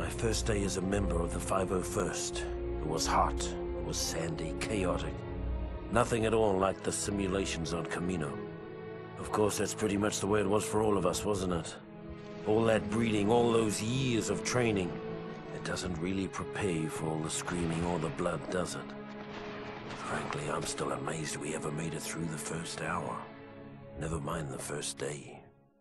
My first day as a member of the 501st. It was hot, it was sandy, chaotic. Nothing at all like the simulations on Camino. Of course, that's pretty much the way it was for all of us, wasn't it? All that breeding, all those years of training. It doesn't really prepare you for all the screaming or the blood, does it? Frankly, I'm still amazed we ever made it through the first hour. Never mind the first day.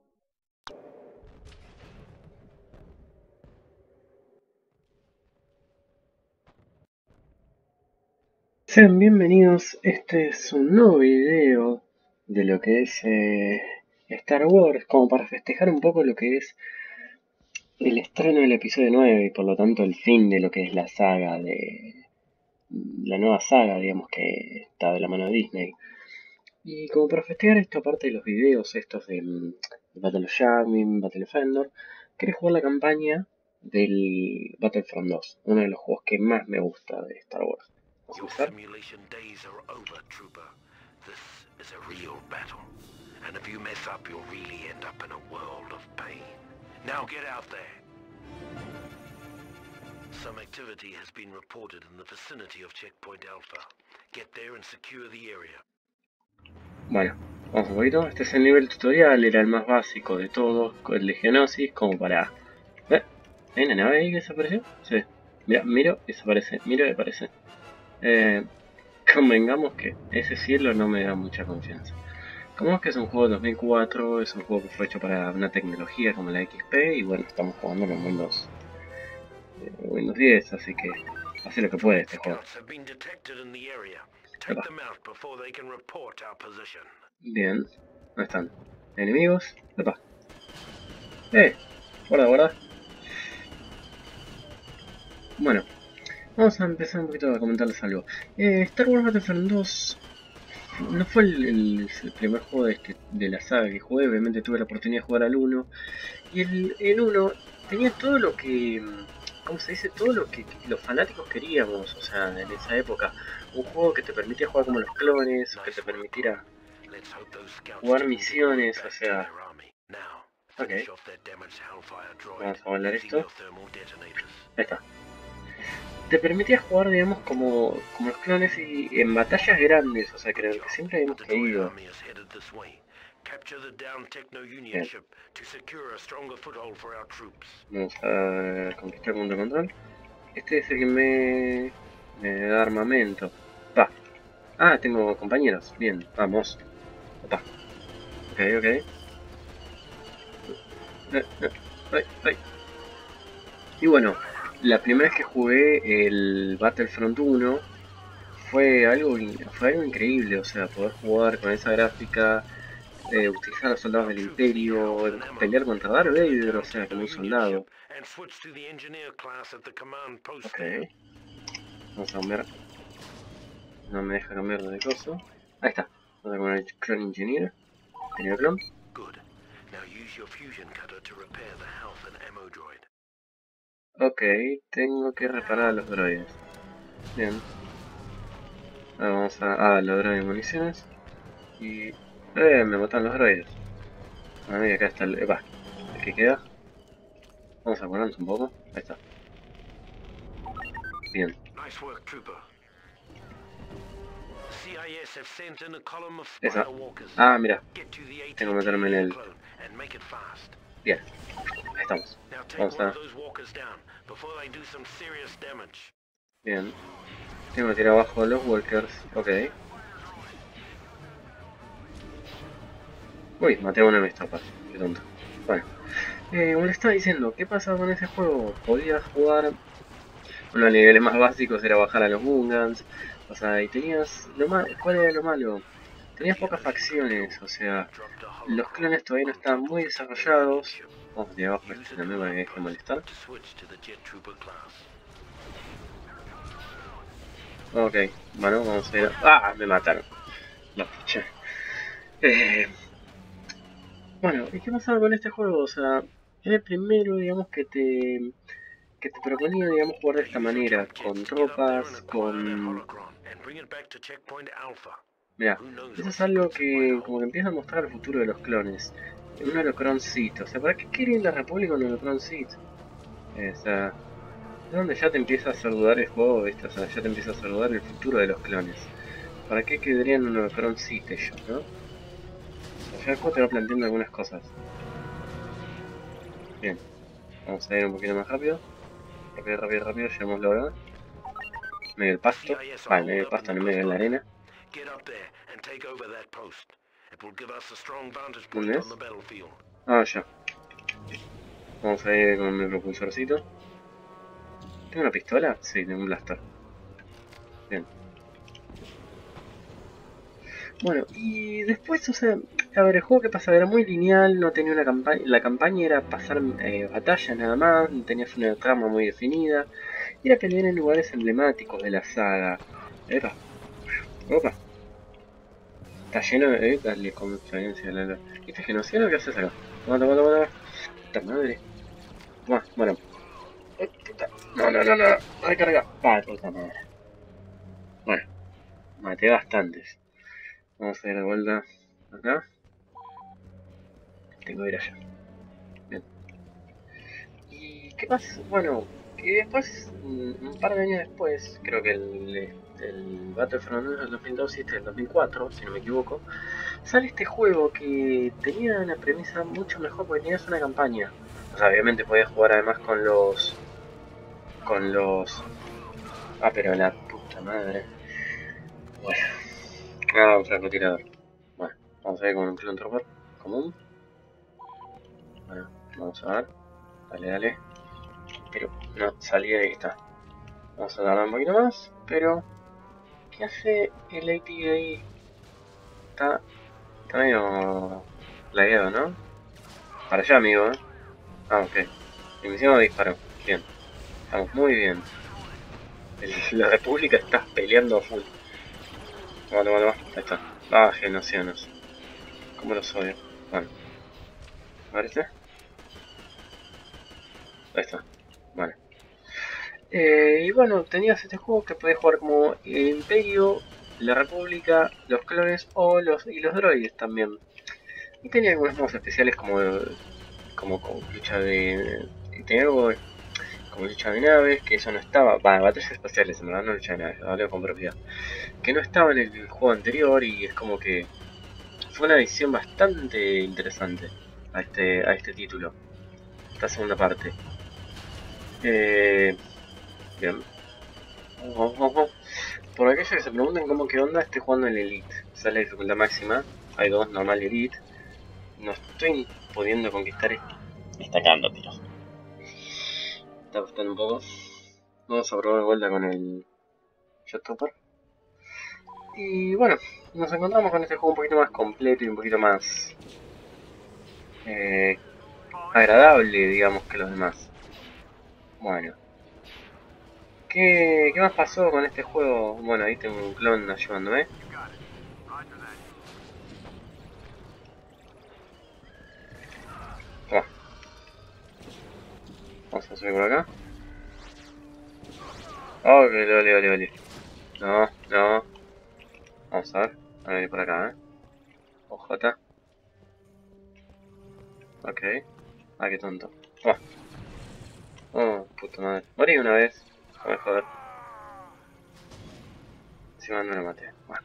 Sean bienvenidos, este es un nuevo video de lo que es Star Wars, como para festejar un poco lo que es el estreno del episodio 9 y por lo tanto el fin de lo que es la saga de la nueva saga, digamos, que está de la mano de Disney. Y como para festejar esto, aparte de los videos estos de Battle of Yavin, Battle of Endor, quería jugar la campaña del Battlefront 2, uno de los juegos que más me gusta de Star Wars. Your simulation days are over, Trooper. This is a real battle. And if you mess up, you'll really end up in a world of pain. Now get out there. Some activity has been reported in the vicinity of Checkpoint Alpha. Get there and secure the area. Bueno, vamos un poquito. Este es el nivel tutorial, era el más básico de todos, el de Geonosis, como para... ¿Hay una nave ahí que desapareció? Sí. Mira, miro y desaparece, miro y aparece. Convengamos que ese cielo no me da mucha confianza. Como que es un juego de 2004, es un juego que fue hecho para una tecnología como la XP y bueno, estamos jugando en Windows 10, así que hace lo que puede este juego. Epa. Bien, ¿dónde están? ¿Enemigos? Epa. Guarda. Bueno. Vamos a empezar un poquito a comentarles algo. Star Wars Battlefront 2 no fue el primer juego de la saga que jugué, obviamente tuve la oportunidad de jugar al 1. Y el 1 tenía todo lo que, ¿cómo se dice? Todo lo que los fanáticos queríamos, o sea, en esa época. Un juego que te permitía jugar como los clones, que te permitiera jugar misiones, o sea... Ok. Vamos a volar esto. Ahí está. Te permitía jugar, digamos, como los clones y en batallas grandes, o sea, creo que siempre habíamos querido. Bien. Vamos a conquistar punto de control. Este es el que me da armamento. Va. Ah, tengo compañeros. Bien, vamos. Opa. Ok. Ay. Y bueno. La primera vez que jugué el Battlefront 1 fue algo increíble, o sea, poder jugar con esa gráfica, utilizar a los soldados del Imperio, pelear contra Darth Vader, o sea, como un soldado. Ok, vamos a cambiar. No me deja cambiar de coso. Ahí está, vamos a poner el Clone Engineer. Tenía el clon. Ok, tengo que reparar a los droides. Bien. Ahora vamos a los droides de municiones. Y... me matan los droides. Ah, mira, acá está el que queda. Vamos a ponernos un poco. Ahí está. Bien. Esa. Ah, mira. Tengo que meterme en el... Bien. Ahí estamos. Vamos a... Bien. Tengo que tirar abajo a los walkers. Ok. Uy, maté a una de mis tropas. Qué tonto. Bueno. Como le estaba diciendo, ¿qué pasaba con ese juego? Podías jugar... Uno de los niveles más básicos era bajar a los Gungans. O sea, y tenías... ¿Cuál era lo malo? Tenías pocas facciones, o sea... Los clones todavía no estaban muy desarrollados. Vamos a tirar abajo este también para que deje de molestar. Ok, bueno, vamos a ir a... ¡Ah! Me mataron. La pucha. Bueno, ¿y qué pasaba con este juego? O sea, era el primero, digamos, que te proponía, digamos, jugar de esta manera, con tropas, con... Mira, eso es algo que como que empieza a mostrar el futuro de los clones. Un holocron Sith, o sea, ¿para qué quieren la República un holocron Sith? O sea, Es donde ya te empieza a hacer dudar el juego, ¿viste? O sea, ya te empieza a hacer dudar el futuro de los clones. ¿Para qué quedarían unos Front Seat ellos, no? O sea, ya el juego te va planteando algunas cosas. Bien, vamos a ir un poquito más rápido. Rápido, rápido, rápido, llegámoslo ahora. Medio del pasto. Vale, medio del pasto, no medio de la arena. ¿Dónde es? Ah, ya. Vamos a ir con el propulsorcito. ¿Tengo una pistola? Sí, tengo un blaster. Bien. Bueno, y después, o sea, a ver, el juego que pasaba era muy lineal, no tenía una campaña, la campaña era pasar batallas nada más, no tenías una trama muy definida, y era pelear en lugares emblemáticos de la saga. Epa, opa, está lleno de... dale, con experiencia, ¿Viste genocidio? ¿Qué haces acá? Toma, toma, toma, toma. Puta madre. Toma, bueno. Puta. No, no, no, no, recarga. Ah, puta madre. Bueno, maté bastantes. Vamos a ir de vuelta acá. Tengo que ir allá. Bien. ¿Y qué pasa? Bueno, que después, un par de años después, creo que el Battlefront 1 es del 2002 y este es del 2004, si no me equivoco, sale este juego que tenía una premisa mucho mejor porque tenías una campaña. O sea, obviamente podías jugar además con los... Ah, pero la puta madre. Bueno. Ah, un francotirador. Bueno, vamos a ver con un clone trooper común. Bueno, vamos a ver. Dale, dale. Pero no, salí de ahí, está. Vamos a tardar un poquito más, pero... ¿Qué hace el AT ahí? Está medio... lagueado, ¿no? Para allá, amigo, ¿eh? Ah, ok. Y encima disparó. Bien. Estamos muy bien. La República está peleando a full. Toma, toma, toma. Ahí está. Ah, genocianos. ¿Cómo los odio? Bueno. A ver este. Ahí está. Vale. Y bueno, tenías este juego que podías jugar como el Imperio, la República, los clones y los droides también. Y tenía algunos modos especiales como lucha de... Tenía algo como lucha de naves, que eso no estaba... batallas espaciales, en verdad, no lucha de naves, hablo con propiedad. Que no estaba en el juego anterior y es como que fue una adición bastante interesante a este título, esta segunda parte. Bien. Por aquellos que se pregunten cómo que onda, estoy jugando en Elite. Esa es la dificultad máxima. Hay dos, normal y Elite. No estoy pudiendo conquistar esta canta, tío. Está costando un poco. Vamos a probar de vuelta con el Jet Trooper. Y bueno, nos encontramos con este juego un poquito más completo y un poquito más agradable, digamos, que los demás. Bueno, ¿qué más pasó con este juego? Bueno, ahí tengo un clon ayudándome. Toma. Vamos a subir por acá. Oh, que ole. No, no. Vamos a ver. A ver por acá, OJ. Ok. Ah, qué tonto. Toma. Oh, puta madre. Morí una vez. A ver, joder. Encima no lo maté. Bueno.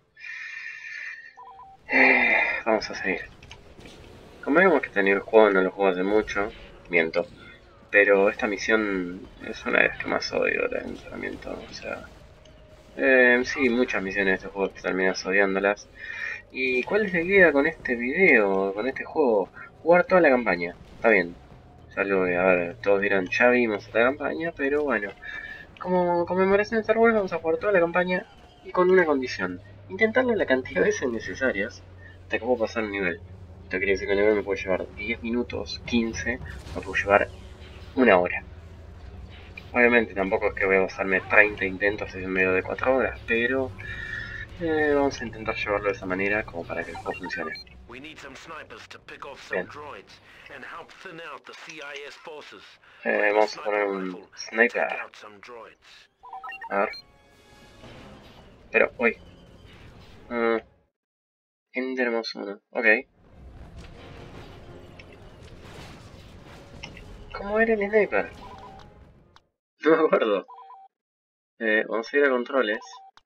Vamos a seguir. Como vemos que este nivel juego no lo juego hace mucho. Miento. Pero esta misión es una de las que más odio del entrenamiento. O sea... sí, muchas misiones de este juego terminas odiándolas. ¿Y cuál es la idea con este video, con este juego? Jugar toda la campaña. Está bien. Ya lo voy a ver, todos dirán, ya vimos la campaña, pero bueno. Como conmemoración de Star Wars vamos a jugar toda la campaña y con una condición. Intentarlo la cantidad de veces necesarias hasta que puedo pasar un nivel. Esto quiere decir que el nivel me puede llevar 10 minutos, 15, me puede llevar una hora. Obviamente tampoco es que voy a pasarme 30 intentos en medio de 4 horas, pero vamos a intentar llevarlo de esa manera como para que el juego funcione. Bien. Vamos a poner un sniper. A ver. Pero, uy. Enderemos uno. Ok. ¿Cómo era el sniper? No me acuerdo. Vamos a ir a controles.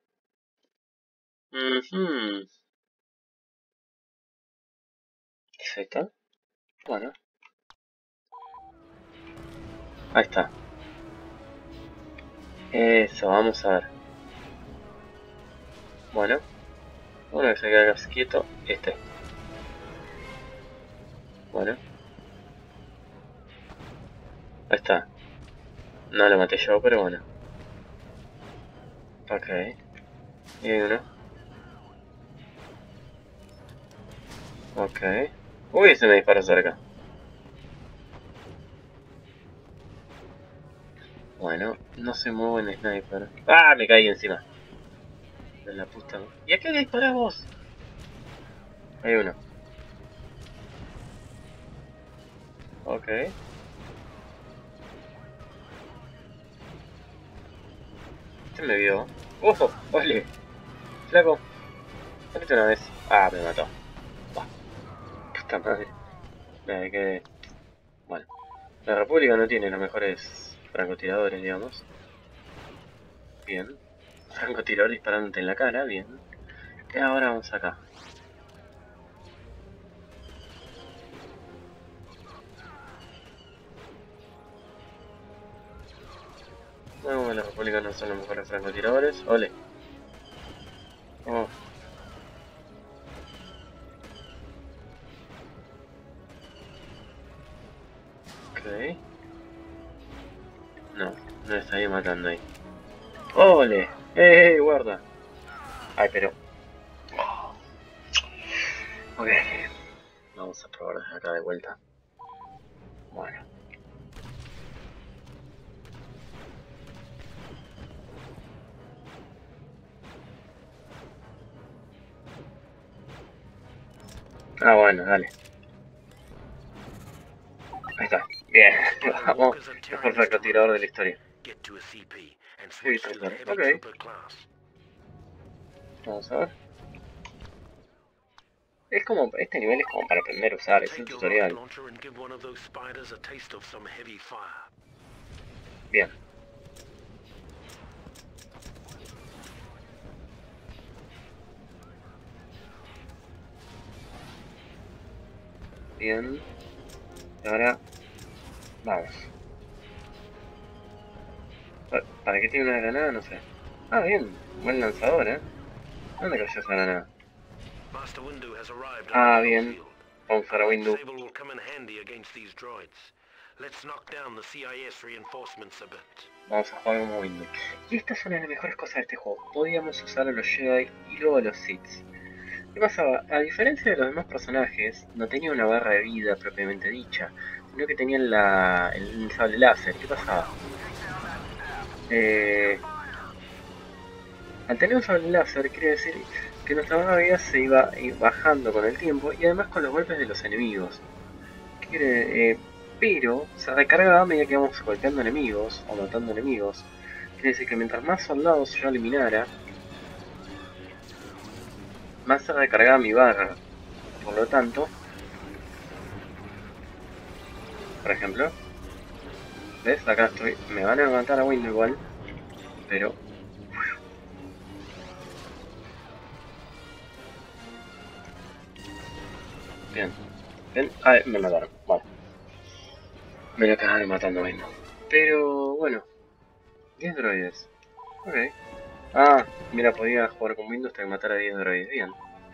Z. Bueno. Ahí está. Eso, vamos a ver. Bueno. Uno que se queda quieto. Este. Bueno. Ahí está. No lo maté yo, pero bueno. Ok. Y hay uno. Ok. Uy, se me disparó cerca. Bueno, no se mueve en sniper. ¡Ah! Me caí encima. De la puta. ¿Y a qué le disparás vos? Hay uno. Ok. Este me vio. ¡Ojo! ¡Ole! Flaco. Saliste una vez. Ah, me mató. Buah, puta madre. Que... Bueno. La República no tiene los mejores francotiradores, digamos. Bien. Francotirador disparándote en la cara, bien. Y ahora vamos acá. No, la República no son los mejores francotiradores. Ole. Oh. Ok. No, no está ahí matando ahí. ¡Ole! Guarda! Ay, pero... Ok. Vamos a probar desde acá de vuelta. Bueno. Ah, bueno, dale. Ahí está. Bien. Vamos. Mejor francotirador de la historia. Sí, claro. Ok. Vamos a ver. Es como... Este nivel es como para aprender a usar. Es un tutorial. Bien. Bien. Y ahora... Vamos. ¿Para qué tiene una granada? No sé. Ah, bien. Buen lanzador, ¿eh? ¿Dónde cayó esa granada? Ah, bien. Vamos a usar a Windu. Vamos a jugar como Windu. Y esta es una de las mejores cosas de este juego. Podíamos usar a los Jedi y luego a los Sith. ¿Qué pasaba? A diferencia de los demás personajes, no tenía una barra de vida propiamente dicha, sino que tenían el sable láser. ¿Qué pasaba? Al tener un sable láser, quiere decir que nuestra barra de vida se iba bajando con el tiempo y además con los golpes de los enemigos. Pero se recargaba a medida que íbamos golpeando enemigos o matando enemigos. Quiere decir que mientras más soldados yo eliminara, más se recargaba mi barra. Por lo tanto, por ejemplo, ¿ves? Acá estoy. Me van a matar a Windu igual, pero... Bien. Ven. Ah, me mataron. Vale. Me lo acabaron matando a Windu. Pero bueno. 10 droides. Ok. Ah, mira, podía jugar con Windows hasta que matara a 10 droides. Bien.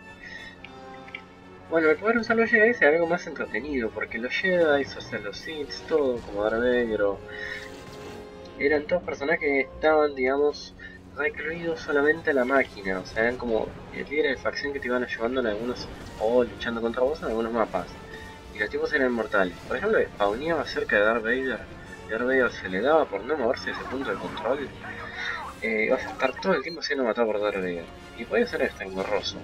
Bueno, el poder usar los Jedi es algo más entretenido, porque los Jedi, o sea, los Sith, todo como Darth Vader, eran todos personajes que estaban, digamos, recluidos solamente a la máquina, o sea, eran como líderes de facción que te iban ayudando en algunos, o luchando contra vos en algunos mapas. Y los tipos eran mortales. Por ejemplo, spawneaba cerca de Darth Vader, y Darth Vader se le daba por no moverse de ese punto de control. Vas a estar todo el tiempo siendo matado por Darth Vader. Y puede ser hasta engorroso.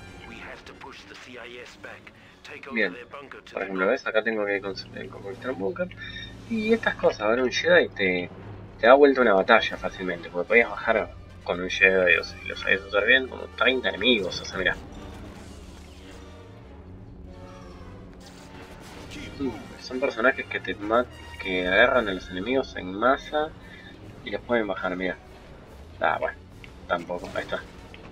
Bien, por ejemplo, ¿ves? Acá tengo que conquistar un búnker. Y estas cosas, ahora un Jedi te da vuelta una batalla fácilmente, porque podías bajar con un Jedi, o si lo sabías usar bien, como 30 enemigos, o sea, mirá. Son personajes que agarran a los enemigos en masa Y los pueden bajar, mira. Ah, bueno, tampoco, ahí está.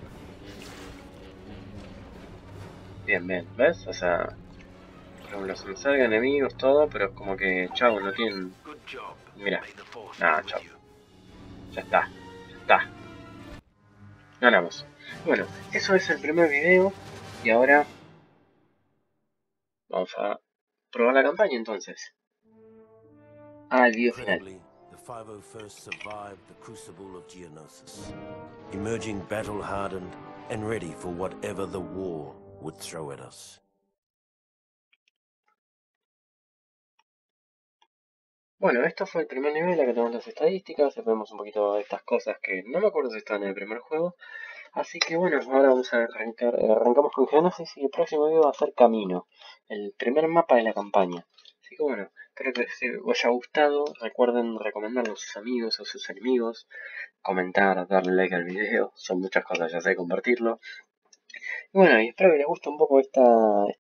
Bien, bien, ¿ves? O sea, por ejemplo, se me salgan enemigos, todo, pero es como que, chau, no tienen... Mira, nada, chau. Ya está, ya está. Ganamos. Bueno, eso es el primer video. Y ahora vamos a probar la campaña entonces. Ah, el video final. Incredibly, the 501st survived the crucible of Geonosis, emerging battle-hardened and ready for whatever the war would throw at us. Bueno, esto fue el primer nivel, acá tenemos las estadísticas, vemos un poquito de estas cosas que no me acuerdo si estaban en el primer juego. Así que bueno, ahora vamos a arrancar, arrancamos con Geonosis y el próximo video va a ser Camino, el primer mapa de la campaña. Así que bueno, espero que les haya gustado, recuerden recomendarlo a sus amigos, a sus enemigos, comentar, darle like al video, son muchas cosas, ya sé, compartirlo. Y bueno, y espero que les guste un poco esta